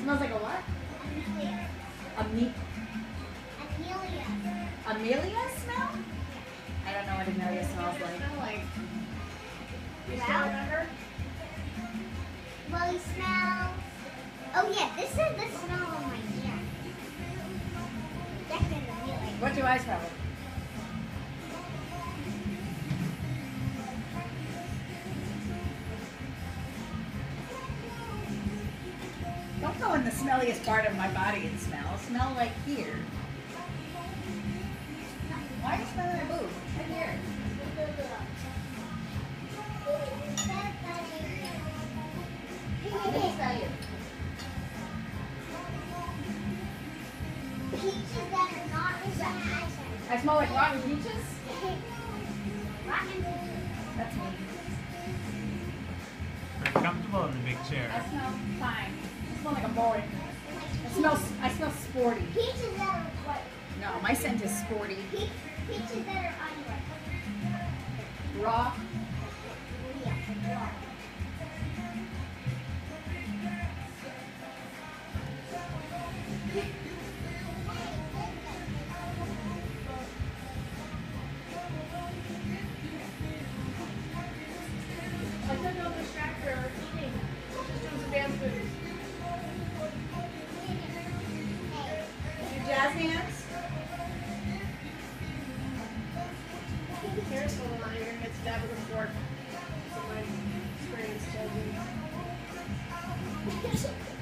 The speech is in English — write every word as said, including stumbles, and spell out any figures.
Smells like a what? Amelia. Ame Amelia. Amelia smell? I don't know what Amelia smells like. Smell like. You Well, still remember? well, he smells. Oh yeah, this is the smell of my ear. Definitely Amelia. What do I smell like? Don't go in the smelliest part of my body and smell. Smell like here. Why are you smelling my boob? Right here. Let me smell you. Peaches that are not rotten. I smell like rotten peaches? Rotten peaches. That's me. Very comfortable in the big chair. I smell fine. I smell like a boy. I smell, I smell sporty. Peaches that are white. No, my scent is sporty. Pe peaches that are unripe. Raw. Yeah, raw. I took out the distractor eating. Just doing some dance moves. Your jazz hands? Careful, you're going to get stabbed with a fork. So my experience tells me.